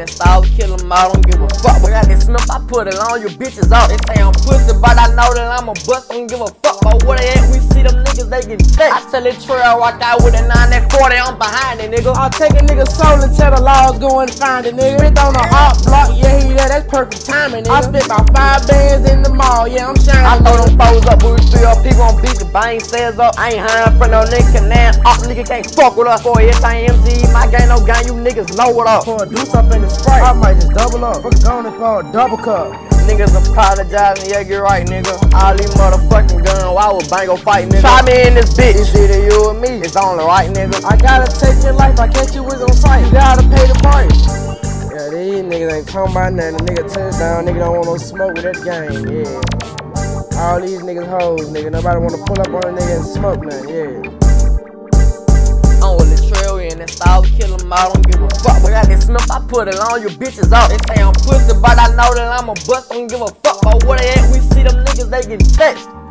and style, kill them all, don't give a fuck. But I get snuff, I put it on you bitches out. They say I'm pussy, but I know that I'm a bust, don't give a fuck. But where they at, we see them niggas, they get text. I tell it trail, walk out with a 9 that 40, I'm behind it, nigga. I'll take a nigga's soul and tell the laws go and find it, nigga. Spit on the hot block, yeah, he there, that's perfect timing, nigga. I spit about 5 bands in the mall, yeah, I'm shining. I throw them foes up, but we 3 up, people on beat, the bang says up. I ain't hiding for no nigga, now up, nigga can't fuck with us. Boy, it's IMC, my gang no gang, you niggas know what up. Pour a deuce up in the Sprite, I might just double up. Fuck on and pour a double cup. Niggas apologizing, yeah, get right, nigga. All these motherfucking guns, why would Bango fight, nigga? Try me in this bitch, it's either you or me, it's only right, nigga. I gotta take your life, I catch you with on sight, you gotta pay the price. Yeah, these niggas ain't talking about nothing, the nigga touchdown, nigga don't want no smoke with that game, yeah. All these niggas hoes, nigga, nobody wanna pull up on a nigga and smoke nothing, yeah. I'm with the trail in and style, kill them all, don't give a fuck. But I get snuff, I put it on you bitches out. They say I'm pussy, but I know that I'm a bust, don't give a fuck. But where they at, we see them niggas, they get text.